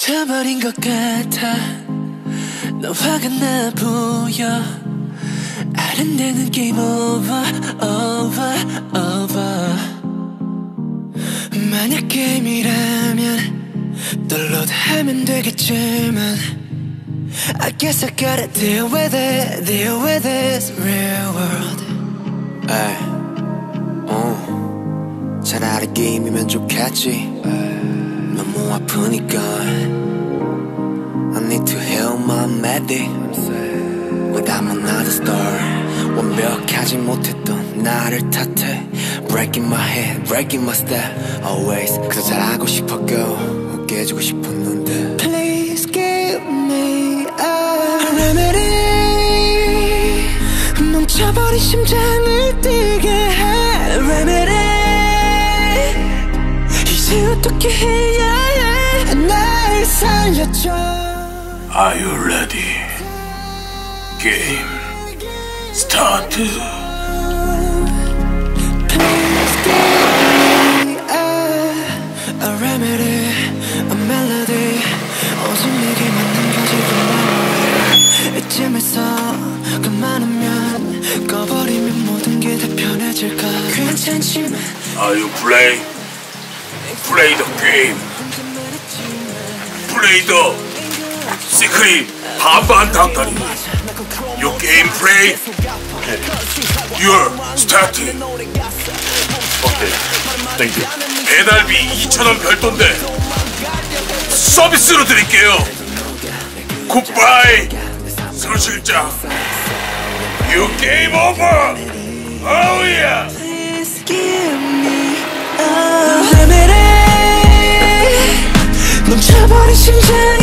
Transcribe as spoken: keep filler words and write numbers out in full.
미쳐버린 것 같아. 너 화가 나 보여. 아른대는 게임 오버 오버 오버. 만약 게임이라면 download하면 되겠지만 I guess I gotta deal with it, deal with this real world. 에이, 어, 차라리 게임이면 좋겠지. 너무 아프니까 I need to heal my melody But I'm another star. 완벽하지 못했던 나를 탓해. Breaking my head, breaking my step Always 그저 잘하고 싶었고 웃게 해주고 싶었는데 Please give me a remedy. 멈춰버린 심장을 뛰게 해 remedy. 이제 어떻게 해야 해 날 살려줘. Are you ready? Game start. Please give me a, a remedy, a melody. 오직 내게 맞는 가지고 말해. 이쯤에서 그만하면 꺼버리면 모든 게 다 편해질까. 괜찮지만 Are you play? Play the game. Play the secret 반반 당다리. Your game play. You're starting. 오케이, 땡큐. 배달비 이천 원 별도인데 서비스로 드릴게요. 굿바이 서 실장. You game over. Oh yeah. Please give me a remedy. 멈춰버린 심장이